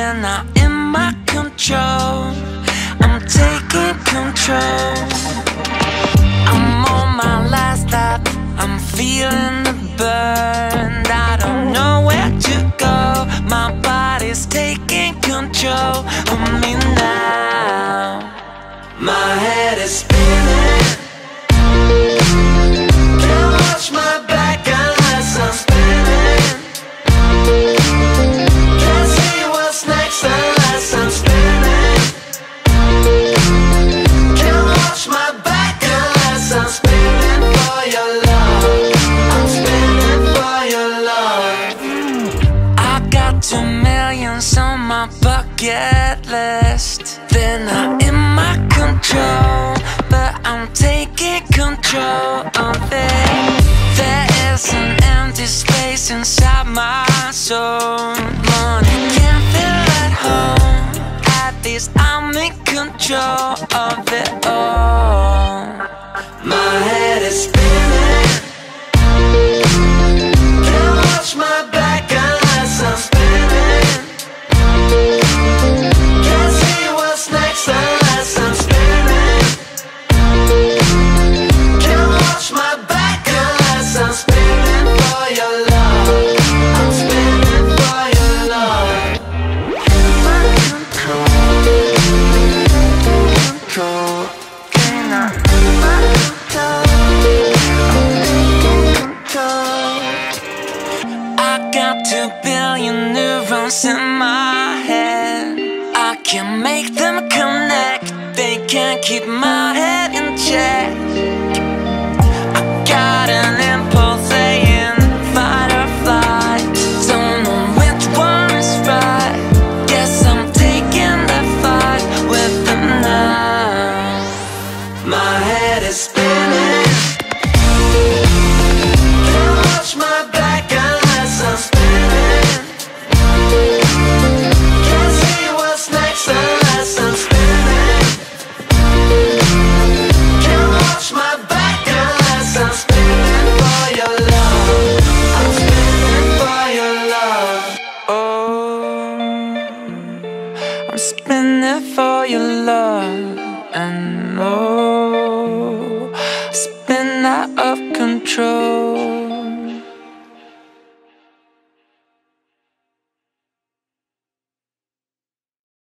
They're not in my control. I'm taking control. I'm on my last stop. I'm feeling the burn. I don't know where to go. My body's taking control of me now. My head is spinning. Can't watch my back unless I'm spinning. Can't see what's next unless I'm spinning. Can't watch my back unless I'm spinning for your love. I'm spinning for your love. I got 2 million on my bucket list. They're not in my control, but I'm taking control of it. There is an empty space inside my soul. Money can't fill at home. At least I'm in control of it all. My head is spinning. Can't watch my back unless I'm spinning. Can't see what's next unless I'm spinning. Can't watch my back unless I'm spinning for your love. I'm spinning for your love. My control, control, ain't not my control. I'm taking control. I got 2 billion neurons in my head. I can make them connect. They can't keep my head in check. I got an impulse saying fight or flight. Don't know which one is right. Guess I'm taking the fight with them now. My head is spinning. Can't watch my back unless I'm spinning. Can't see what's next unless I'm spinning. Can't watch my back unless I'm spinning for your love. I'm spinning for your love. Oh, I'm spinning for your love. And oh, spin out of control.